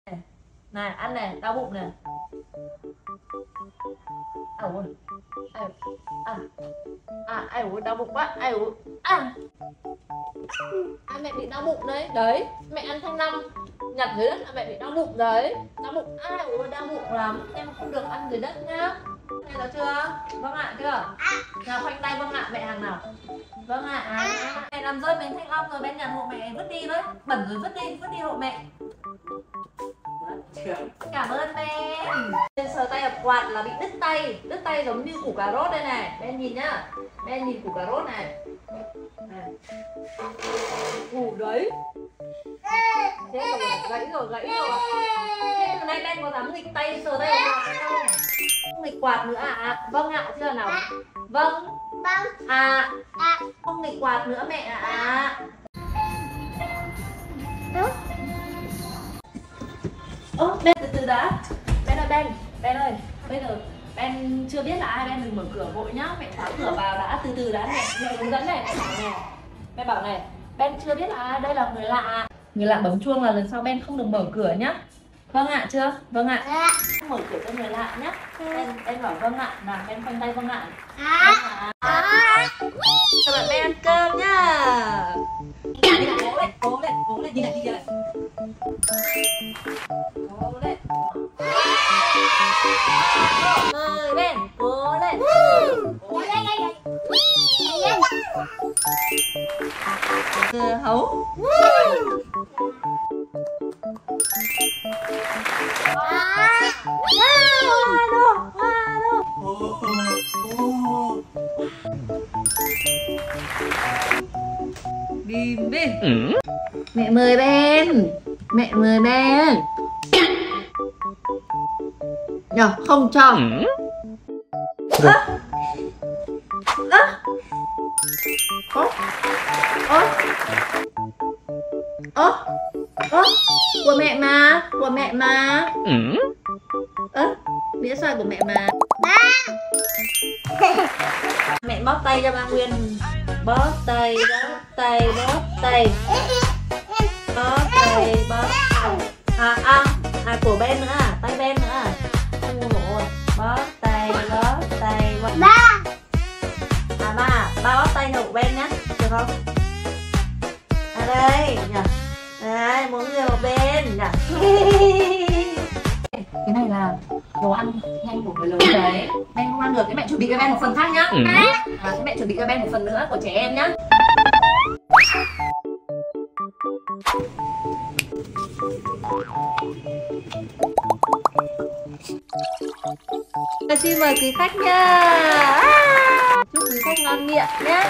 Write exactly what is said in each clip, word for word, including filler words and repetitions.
Này, ăn này, đau bụng này. À ôi. À, à, à, ai ôi, đau bụng quá. Ai ôi. À. À, mẹ bị đau bụng đấy. Đấy, mẹ ăn thanh năm nhặt dưới đất là mẹ bị đau bụng đấy. Đau bụng, ai ôi, đau bụng lắm. Em không được ăn dưới đất nhá. Này đó chưa? Vâng ạ chưa? Nào khoanh tay vâng ạ, mẹ hàng nào. Vâng ạ. À, mẹ làm rơi miếng thanh long rồi, bên nhặt hộ mẹ vứt đi với. Bẩn rồi vứt đi, vứt đi hộ mẹ. Cảm ơn Ben. Sờ tay ở quạt là bị đứt tay. Đứt tay giống như củ cà rốt đây này. Ben nhìn nhá. Ben nhìn củ cà rốt này. Củ đấy. Thế rồi, gãy rồi, gãy rồi. Thế hôm nay Ben có dám nghịch tay sờ tay ở quạt không? Không nghịch quạt nữa à? Vâng ạ, chưa nào? Vâng. Vâng. À. À. Không nghịch quạt nữa mẹ ạ. À. Ơ, Ben từ từ đã. Ben ơi, Ben, Ben ơi, bây giờ Ben chưa biết là ai, Ben đừng mở cửa vội nhá. Mẹ khóa cửa vào đã, từ từ đã. Mẹ, mẹ hướng dẫn này, mẹ bảo này. Mẹ bảo này, Ben chưa biết là ai, đây là người lạ. Người lạ bấm chuông là lần sau Ben không được mở cửa nhá. Vâng ạ chưa? Vâng ạ. Không mở cửa cho người lạ nhá. Ben, Ben bảo vâng ạ, nào Ben khoanh tay vâng ạ. Vâng ạ. Các bạn Ben ăn cơm nhá. Đi lại, cố lên, cố lên, cố lên, đi lại, đi lại. Cố lên. Mời Ben, cố lên. Cố lên. Cửa hấu. Bim bim. Ừ. Mẹ mời Ben. Mẹ mời Ben. Nhờ, không cho. Ừ. Ơ. Ơ. Ơ. Ơ. Ơ. Ơ. Của mẹ mà. Của mẹ mà. Ừ. Ơ. Đĩa xoài của mẹ mà. Ba. Mẹ bóp tay cho ba Nguyên. Bóp tay, bóp tay, bóp tay. Bóp tay, bóp tay. À, à, à của Ben nữa à, tay Ben nữa à. Ôi dồi, bóp tay, bóp tay, bóp. Ba. À ba, ba bóp tay hộ Ben nhá, được không? À đây, nhỉ. Đấy, mỗi người một bên nhỉ. Cái này là đồ ăn nhanh của người lớn đấy. Ben không ăn được, cái mẹ chuẩn bị cho Ben một phần khác nhá. Ừ. À, cái mẹ chuẩn bị cho Ben một phần nữa của trẻ em nhá. Xin mời quý khách nha. À, chúc quý khách ngon miệng nhé.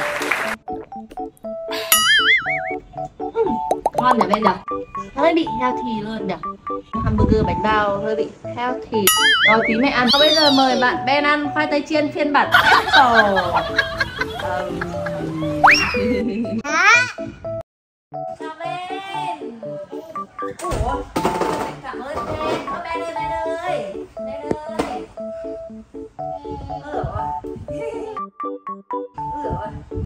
Uhm, ngon nhỉ Ben nhỉ? Hơi bị healthy luôn nhỉ? Hamburger bánh bao hơi bị healthy. Rồi tí mẹ ăn. Bây giờ mời bạn Ben ăn khoai tây chiên phiên bản Apple. um... Chào Ben. Ủa, cảm ơn Ben. Ơ Ben ơi, Ben ơi. Ben ơi. Ơ rồi. Ơ rồi.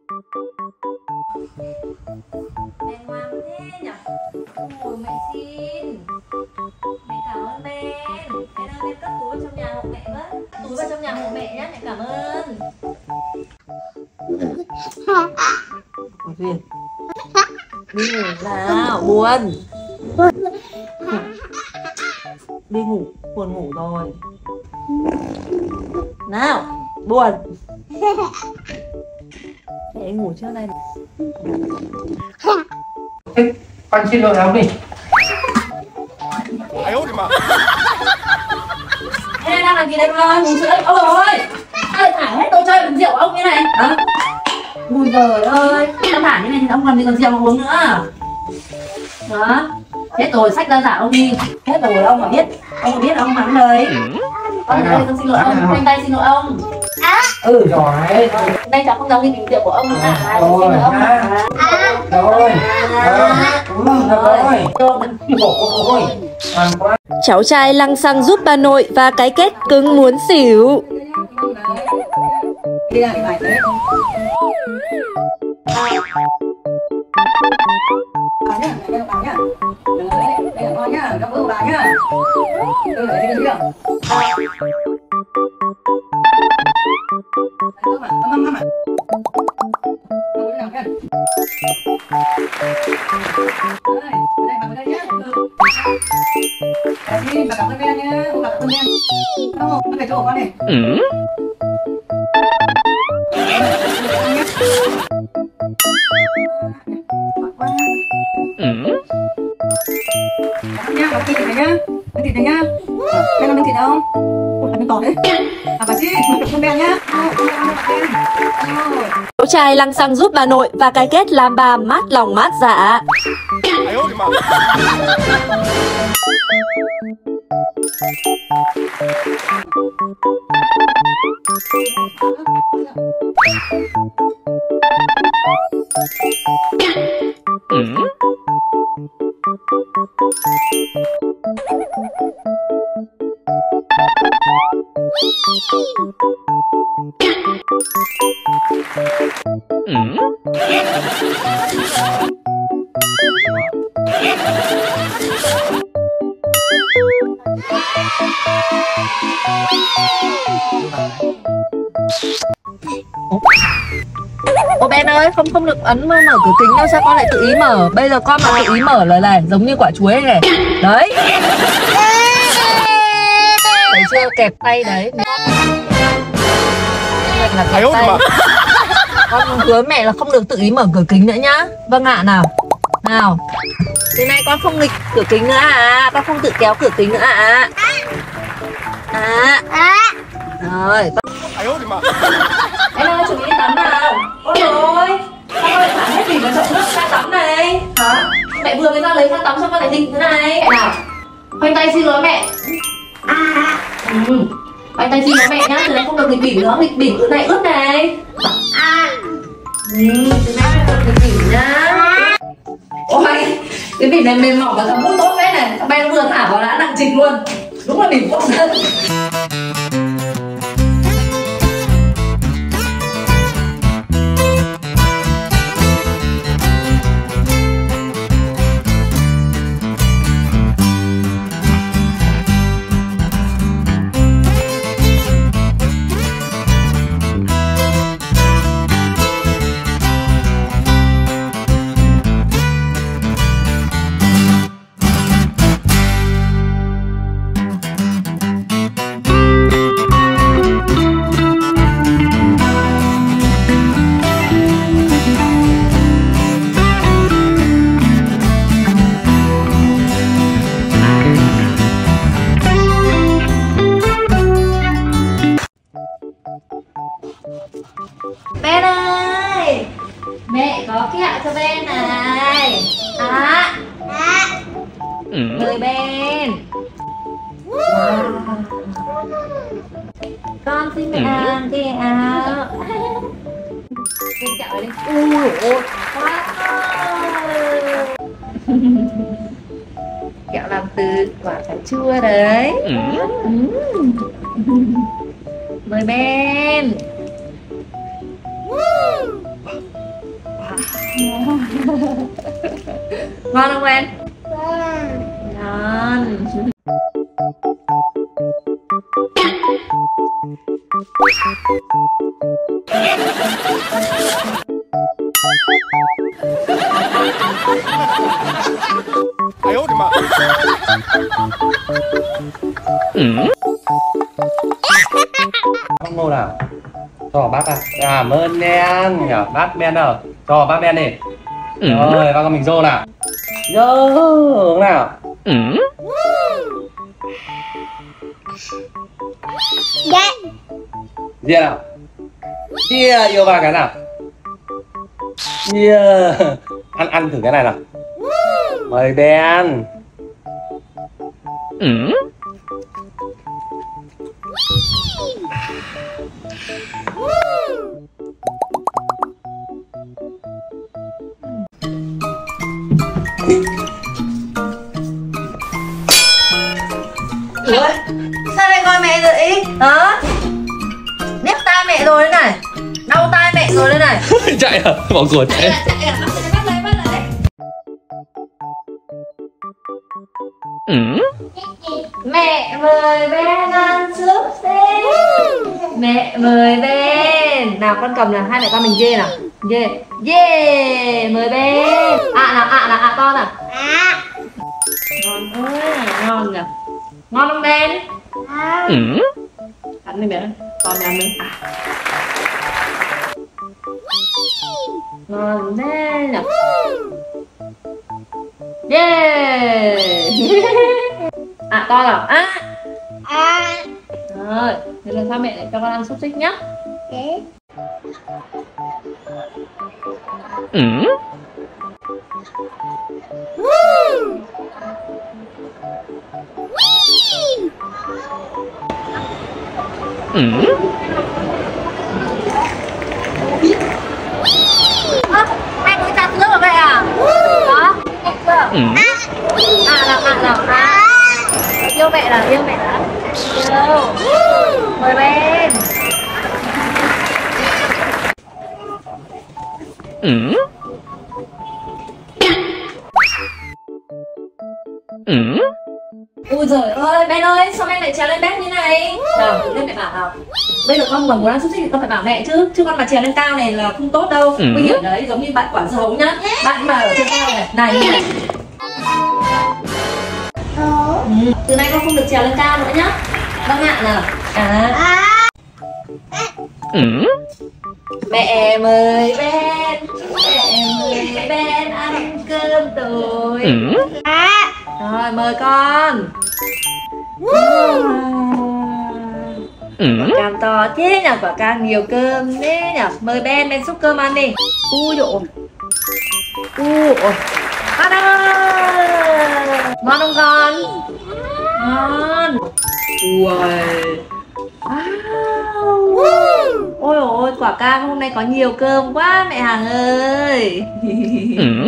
Ben ngoan thế nhỉ? Ôi mẹ xin. Mẹ cảm ơn Ben. Ben ơi, Ben cất túi vào trong nhà hộ mẹ với. Túi vào trong nhà hộ mẹ nhé, mẹ cảm ơn. Ôi Duyên. Đi ngủ nào, buồn. Đi ngủ, buồn ngủ rồi. Nào, buồn. Để ngủ trước đây. Ê, con xin lỗi ông đi. Ê, đang làm gì đây con? Ngủ sữa. Ôi ôi, sao lại thả hết đồ chơi bằng rượu ông như này? Hả? Ui giời ơi, sao thả như này thì ông làm gì còn rượu mà uống nữa. Đó. Hết rồi, xách ra giả ông đi. Hết rồi, ông mà biết. Ông mà biết ông mắng đấy. Con ơi, con xin lỗi ông, khoanh tay xin lỗi ông. À. Ừ rồi. Đây cháu không dám ghi bình rượu của ông nữa à? Xin lỗi ông à. Rồi. Rồi. Rồi. Rồi. Cháu trai lăng xăng giúp bà nội và cái kết cứng muốn xỉu. Đi lại bài đấy. Bà nhá, đây là bà nhá. Đấy, đây là con nhá, gặp bố bà nhá. Ừ, để đi chưa? Mama, mama, mama. Ngồi nào nhá. Đây, đây bà vào đây nhá. Ừ. Đây đi, bà cảm ơn em nhá. Bà cảm ơn em. Không, nó phải chỗ của con này. Ừ. Nhá, bác thịt này nhá. Bác thịt này nhá. Đây là miếng thịt không? Ủa, là miếng tỏi đấy. À, bà chị, mình cảm ơn em nhá. Cháu trai lăng xăng giúp bà nội và cái kết làm bà mát lòng mát dạ. Ô Ben ơi, không không được ấn mở cửa kính đâu, sao con lại tự ý mở? Bây giờ con mà tự ý mở là này, giống như quả chuối này. Đấy. Thấy chưa, kẹp tay đấy. Là kẹp tay. Con hứa mẹ là không được tự ý mở cửa kính nữa nhá. Vâng ạ, nào. Nào. Từ nay con không nghịch cửa kính nữa à, con không tự kéo cửa kính nữa à. À. Rồi. Em ơi, chuẩn bị đi tắm nào. Ôi rồi, con ơi, thả hết thủy vào chậu nước ra tắm này. Hả? Mẹ vừa mới ra lấy khăn tắm xong con lại định thế này. Nào, khoanh tay xin lỗi mẹ. À. Ừ. Khoanh tay xin lỗi mẹ nhá, từ nay không được nghịch bỉm nữa, nghịch bỉm cỡ này ướt này. À. Ừ, từ nay không được nghịch bỉm nhá. Ôi, cái bỉm này mềm mỏng và thấm hút tốt phết này. Ben vừa thả vào đã nặng trịch luôn. Đúng là bỉm tốt hơn. Ben ơi, mẹ có kẹo cho Ben này. À, mời Ben. Wow. Con xin mẹ ăn kẹo. Xin kẹo đi. Ui ôi, quá. Kẹo làm từ quả cà chua đấy. Mời Ben. Ngon không em? Ngon. Không ngô nào. Cho bác à. Cảm ơn em. Nhờ bác Ben đâu. Cho bác Ben đi. Rồi, bác con mình vô nào. Vô nào. Dạ. Dia nào. Dia yêu bà cái nào. Yeah. Ăn ăn thử cái này nào. Mời Ben. Ủa? Sao lại gọi mẹ vậy? Hả? Nhức tai mẹ rồi đây này. Đau tai mẹ rồi đây này. Chạy à? Bỏ cuộc chạy. Chạy à? Bắt lấy, bắt lấy, bắt lấy. Mẹ mời Ben ăn súp xiên. Mẹ mời Ben. Nào con cầm nào, hai mẹ con mình dê nào. Dê. Dê. Mời Ben. À nào, ạ là ạ to nào. À. Ngon ơi, ngon nhỉ. Ngon không Ben? À. Ăn đi mẹ. Con nhà mình. À. Ngon thế nhỉ. Yeah. À to nào. À. À. Rồi, thế lần sau mẹ lại cho con ăn xúc xích nhá. Okay. Ừ. Ừ. À, anh mới chặt nước ở đây à? Đó, chưa? Ừ. À nào, à nào, à. Yêu mẹ là yêu mẹ lắm. Yêu. Mời Ben. Ừ. Ừ. Ui giời ơi, Ben ơi, sao Ben lại trèo lên bếp như này? Nào, lên mẹ bảo nào. Bây giờ con mà muốn ăn xúc xích thì con phải bảo mẹ chứ. Chứ con mà trèo lên cao này là không tốt đâu. Nguy hiểm đấy, giống như bạn quả dưa hấu nhá. Bạn mà ở trên cao này, này như này. Ừ. Từ nay con không được trèo lên cao nữa nhá. Vâng ạ nào. À. Ừ. Mẹ mời Ben. Mẹ mời Ben ăn cơm rồi. Ừ. À. Rồi mời con. Ừ. Quả cam to thế nhỉ, quả cam nhiều cơm thế nhỉ. Mời Ben, Ben xúc cơm ăn đi. Ui dồi ôi. Ui ôi. Ăn ơi. Ngon không con? Ngon. Ui. Wow. Ôi ôi, quả cam hôm nay có nhiều cơm quá mẹ Hằng ơi. Ừ.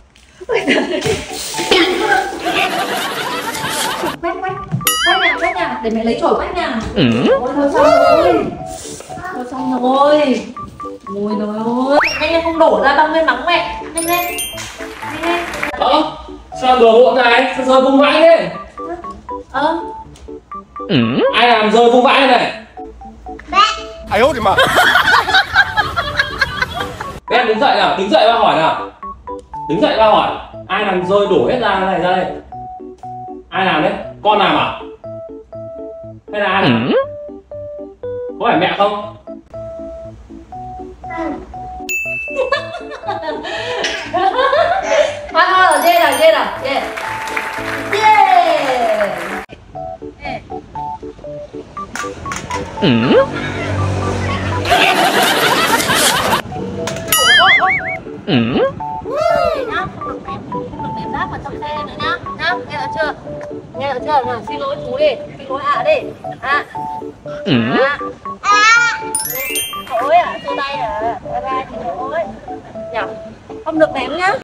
Quét quét quét nhà quét nhà để mẹ lấy chổi quét nhà. Ừ. Ôi thôi xong rồi. Thôi xong rồi. Ôi trời ơi. Nhanh lên không đổ ra băng lên mắng mẹ. Nhanh lên. Nhanh lên. Ơ, sao đùa hỗn này? Sao rơi vung vãi thế? Ơ. Ừ. Ai làm rơi vung vãi này? Ai ôi mà. Ben đứng dậy nào, đứng dậy ba hỏi nào. Đứng dậy ba hỏi. Ai làm rơi đổ hết ra này ra đây? Ai làm đấy? Con làm à? Hay là ai làm? Ừ. Có phải mẹ không? Thôi thôi rồi, dê rồi, dê rồi, dê. Yeah. Ừ. Ừ. Rác vào trong xe nữa nhá, nhá, nghe được chưa? Nghe được chưa? Nào, xin lỗi chú đi, xin lỗi ạ à đi. À. Ừ. À. À. Ôi à, đưa tay à, đưa tay thì lỗi. Nhỉ? Không được ném nhá.